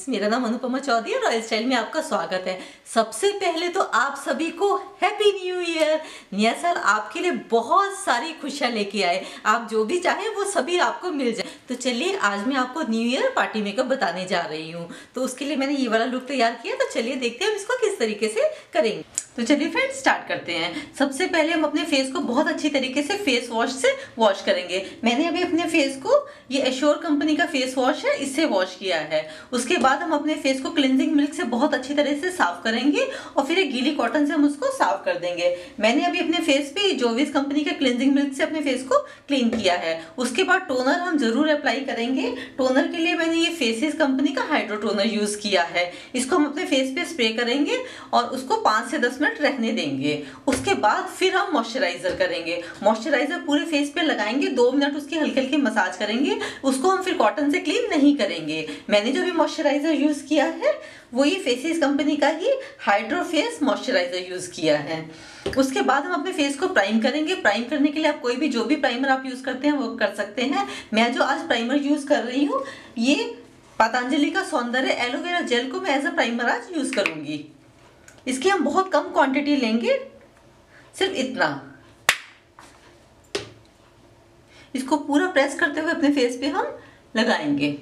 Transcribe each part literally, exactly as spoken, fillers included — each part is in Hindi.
फ्रेंड्स, मेरा नाम अनुपमा चौधरी और रॉयल स्टाइल में आपका स्वागत है। सबसे पहले तो आप सभी को हैप्पी न्यू ईयर। नया साल आपके लिए बहुत सारी खुशियां लेके आए, आप जो भी चाहें वो सभी आपको मिल जाए। तो चलिए आज मैं आपको न्यू ईयर पार्टी मेकअप बताने जा रही हूँ। तो उसके लिए मैंने ये वाला लुक तैयार किया, तो चलिए देखते हैं हम इसको किस तरीके से करेंगे। तो चलिए फ्रेंड्स स्टार्ट करते हैं। सबसे पहले हम अपने फेस को बहुत अच्छी तरीके से फेस वॉश से वॉश करेंगे। मैंने अभी अपने फेस को ये एश्योर कंपनी का फेस वॉश है, इससे वॉश किया है। उसके बाद हम अपने फेस को क्लिनजिंग मिल्क से बहुत अच्छी तरह से साफ करेंगे और फिर एक गीली कॉटन से हम उसको साफ कर देंगे। मैंने अभी अपने फेस पे जोविस कंपनी के क्लिनजिंग मिल्क से अपने फेस को क्लीन किया है। उसके बाद टोनर हम जरूर अप्लाई करेंगे। टोनर के लिए मैंने ये फेसेस कंपनी का हाइड्रो टोनर यूज किया है। इसको हम अपने फेस पे स्प्रे करेंगे और उसको पाँच से दस मिनट रहने देंगे। उसके बाद फिर हम मॉइस्चराइजर करेंगे। मॉइस्चराइजर पूरे फेस पे लगाएंगे, दो मिनट उसकी हल्की हल्की मसाज करेंगे। उसको हम फिर कॉटन से क्लीन नहीं करेंगे। मैंने जो भी मॉइस्चराइजर यूज किया है वो ये फेसेस कंपनी का ही हाइड्रो फेस मॉइस्चराइजर यूज किया है। उसके बाद हम अपने फेस को प्राइम करेंगे। प्राइम करने के लिए आप कोई भी जो भी प्राइमर आप यूज करते हैं वो कर सकते हैं। मैं जो आज प्राइमर यूज कर रही हूँ ये पतंजलि का सौंदर्य एलोवेरा जेल को मैं एज अ प्राइमर आज यूज करूंगी। इसकी हम बहुत कम क्वांटिटी लेंगे, सिर्फ इतना। इसको पूरा प्रेस करते हुए अपने फेस पे हम लगाएंगे।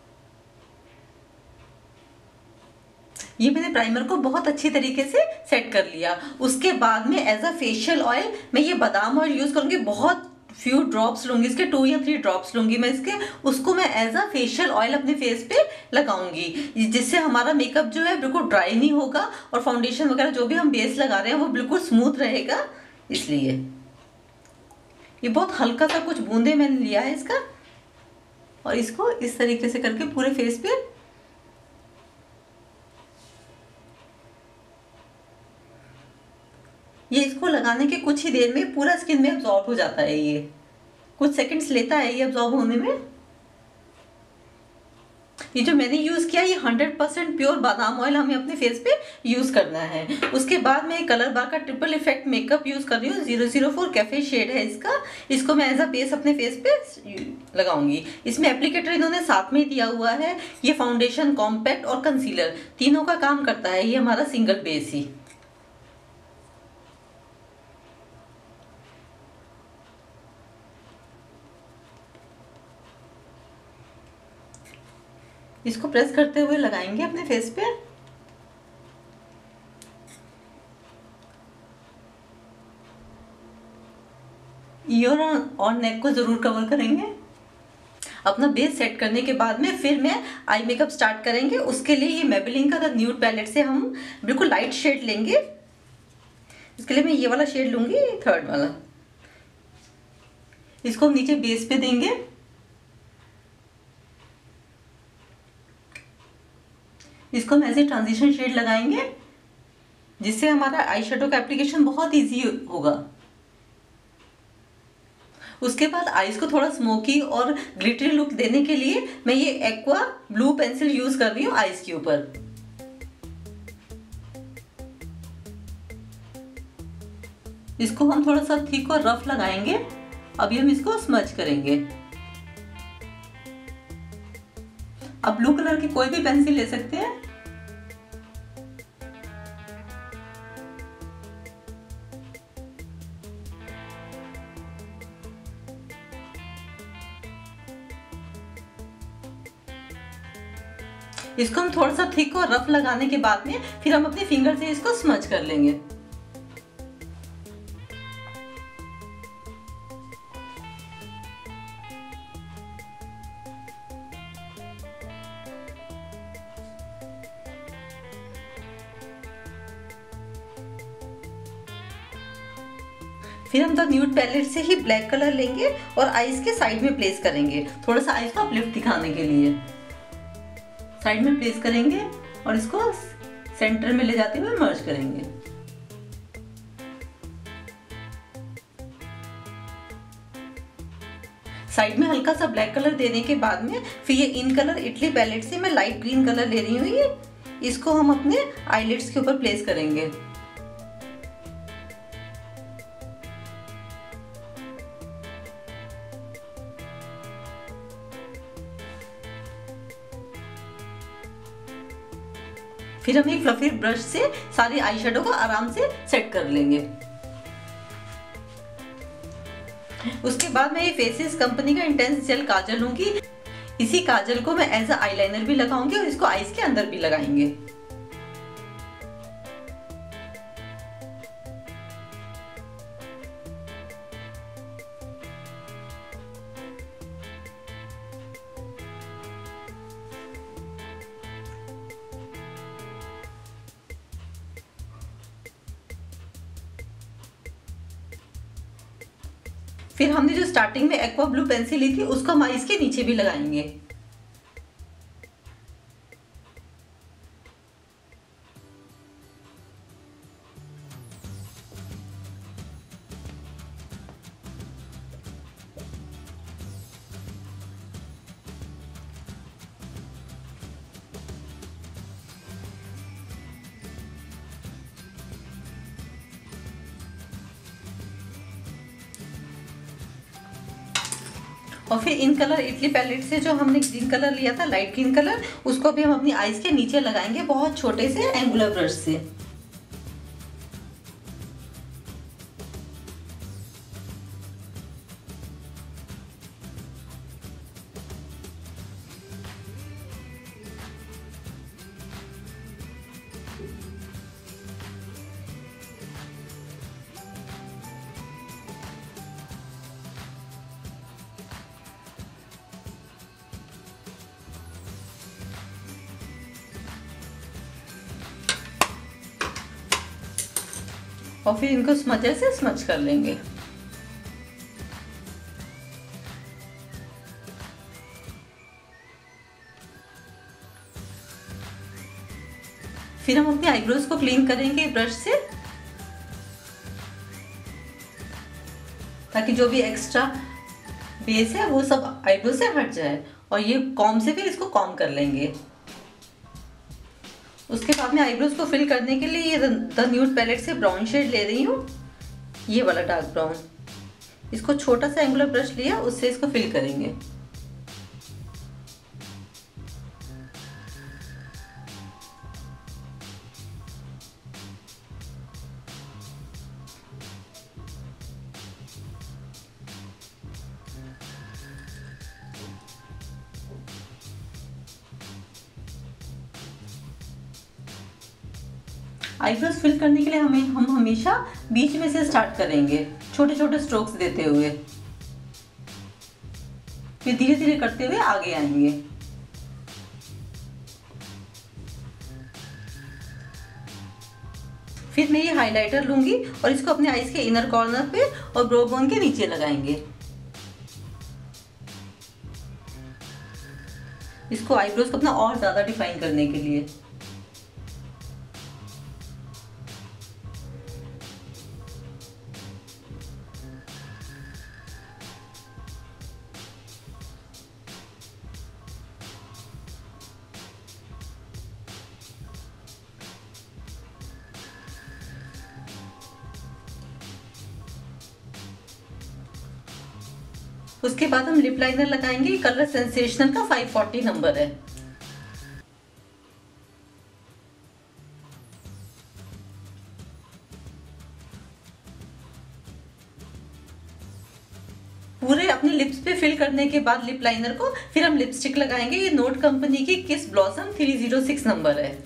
ये मैंने प्राइमर को बहुत अच्छी तरीके से सेट कर लिया। उसके बाद में एज अ फेशियल ऑयल मैं ये बादाम ऑयल यूज करूंगी। बहुत फ्यू ड्रॉप्स लूंगी, इसके टू या थ्री ड्रॉप्स लूंगी मैं इसके। उसको मैं एज अ फेशियल ऑयल अपने फेस पे लगाऊंगी, जिससे हमारा मेकअप जो है बिल्कुल ड्राई नहीं होगा और फाउंडेशन वगैरह जो भी हम बेस लगा रहे हैं वो बिल्कुल स्मूथ रहेगा। इसलिए ये बहुत हल्का सा कुछ बूंदे मैंने लिया है इसका और इसको इस तरीके से करके पूरे फेस पे ये इसको लगाने के कुछ ही देर में पूरा स्किन में अब्जॉर्ब हो जाता है। ये कुछ सेकंड्स लेता है ये अब्जॉर्ब होने में। ये जो मैंने यूज किया ये हंड्रेड परसेंट प्योर बादाम ऑयल हमें अपने फेस पे यूज करना है। उसके बाद मैं कलर बार का ट्रिपल इफेक्ट मेकअप यूज कर रही हूँ। Zero zero four cafe shade है इसका। इसको मैं एज अ बेस अपने फेस पे लगाऊंगी। इसमें एप्लीकेटर इन्होंने साथ में दिया हुआ है। ये फाउंडेशन, कॉम्पैक्ट और कंसीलर तीनों का काम करता है ये हमारा सिंगल बेस ही। इसको प्रेस करते हुए लगाएंगे अपने फेस पे। ईयर और नेक को जरूर कवर करेंगे। अपना बेस सेट करने के बाद में फिर मैं आई मेकअप स्टार्ट करेंगे। उसके लिए ये मेबेलिन का न्यूड पैलेट से हम बिल्कुल लाइट शेड लेंगे। इसके लिए मैं ये वाला शेड लूंगी, थर्ड वाला। इसको हम नीचे बेस पे देंगे। इसको हम ऐसे ट्रांजिशन शेड लगाएंगे जिससे हमारा आई शेडो का एप्लीकेशन बहुत इजी होगा। उसके बाद आईज को थोड़ा स्मोकी और ग्लिटरी लुक देने के लिए मैं ये एक्वा ब्लू पेंसिल यूज कर रही हूँ आईज के ऊपर। इसको हम थोड़ा सा थिक और रफ लगाएंगे। अभी हम इसको स्मज करेंगे। आप ब्लू कलर की कोई भी पेंसिल ले सकते हैं। इसको हम थोड़ा सा थिक और रफ लगाने के बाद में फिर हम अपने फिंगर से इसको स्मज कर लेंगे। फिर हम द न्यूड पैलेट से ही ब्लैक कलर लेंगे और आईज के साइड में प्लेस करेंगे, थोड़ा सा आईज को अपलिफ्ट दिखाने के लिए। साइड में प्लेस करेंगे और इसको सेंटर में ले जाते हुए मर्ज करेंगे। साइड में हल्का सा ब्लैक कलर देने के बाद में फिर ये इन कलर इटली पैलेट से मैं लाइट ग्रीन कलर ले रही हूँ। ये इसको हम अपने आईलिड्स के ऊपर प्लेस करेंगे। फिर हम एक फ्लफी ब्रश से सारे आई शेडो को आराम से सेट कर लेंगे। उसके बाद मैं ये फेसेस कंपनी का इंटेंस जेल काजल लूंगी। इसी काजल को मैं एज अ आईलाइनर भी लगाऊंगी और इसको आईज के अंदर भी लगाएंगे। फिर हमने जो स्टार्टिंग में एक्वा ब्लू पेंसिल ली थी उसको हम आईज के नीचे भी लगाएंगे। और फिर इन कलर इटली पैलेट से जो हमने ग्रीन कलर लिया था, लाइट ग्रीन कलर, उसको भी हम अपनी आईज के नीचे लगाएंगे बहुत छोटे से एंगुलर ब्रश से। और फिर इनको स्मचर से स्मच कर लेंगे। फिर हम अपने आईब्रोज को क्लीन करेंगे ब्रश से, ताकि जो भी एक्स्ट्रा बेस है वो सब आईब्रो से हट जाए। और ये कॉम से फिर इसको कॉम कर लेंगे। उसके बाद में आईब्रोज को फिल करने के लिए ये द न्यूड पैलेट से ब्राउन शेड ले रही हूँ, ये वाला डार्क ब्राउन। इसको छोटा सा एंगुलर ब्रश लिया, उससे इसको फिल करेंगे। आईब्रोज फिल करने के लिए हमें हम हमेशा बीच में से स्टार्ट करेंगे, छोटे छोटे स्ट्रोक्स देते हुए, फिर धीरे धीरे करते हुए आगे आएंगे। फिर मैं ये हाइलाइटर लूंगी और इसको अपने आईज के इनर कॉर्नर पे और ब्रो बोन के नीचे लगाएंगे। इसको आईब्रोज को अपना और ज्यादा डिफाइन करने के लिए। उसके बाद हम लिप लाइनर लगाएंगे। कलर सेंसेशनल का फाइव फोर्टी नंबर है। पूरे अपने लिप्स पे फिल करने के बाद लिप लाइनर को फिर हम लिपस्टिक लगाएंगे। ये नोट कंपनी की kiss blossom three zero six number है।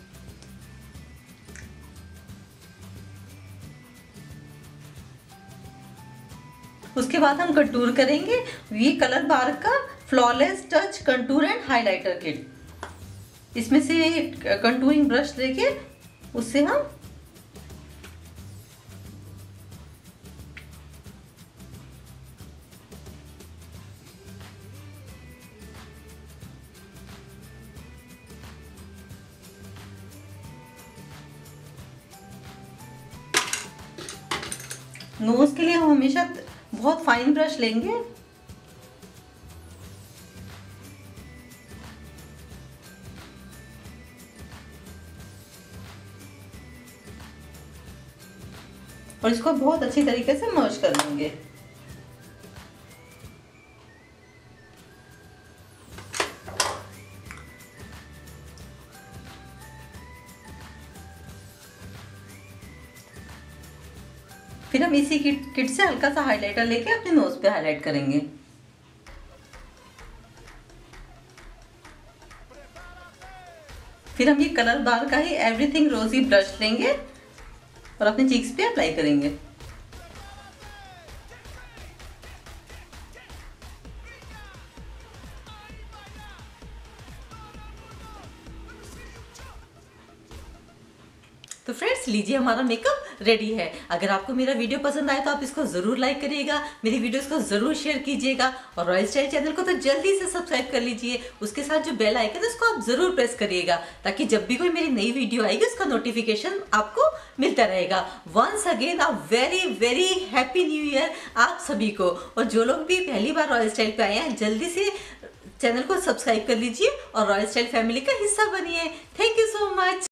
उसके बाद हम कंटूर करेंगे। ये कलर बार का flawless touch contour and highlighter kit. इसमें से कंटूरिंग ब्रश लेके उससे हम नोज के लिए हम हमेशा बहुत फाइन ब्रश लेंगे। और इसको बहुत अच्छी तरीके से मर्ज कर लेंगे। फिर हम इसी किट किट से हल्का सा हाइलाइटर लेके अपने नोज पे हाईलाइट करेंगे। फिर हम ये कलर बार का ही एवरीथिंग रोजी ब्रश लेंगे और अपने चीक्स पे अप्लाई करेंगे। तो फ्रेंड्स लीजिए हमारा मेकअप रेडी है। अगर आपको मेरा वीडियो पसंद आए तो आप इसको ज़रूर लाइक करिएगा, मेरी वीडियोस को ज़रूर शेयर कीजिएगा और रॉयल स्टाइल चैनल को तो जल्दी से सब्सक्राइब कर लीजिए। उसके साथ जो बेल आइकन है उसको आप ज़रूर प्रेस करिएगा ताकि जब भी कोई मेरी नई वीडियो आएगी उसका नोटिफिकेशन आपको मिलता रहेगा। Once again a very very happy new year आप सभी को। और जो लोग भी पहली बार रॉयल स्टाइल पे आए हैं जल्दी से चैनल को सब्सक्राइब कर लीजिए और रॉयल स्टाइल फैमिली का हिस्सा बनिए। Thank you.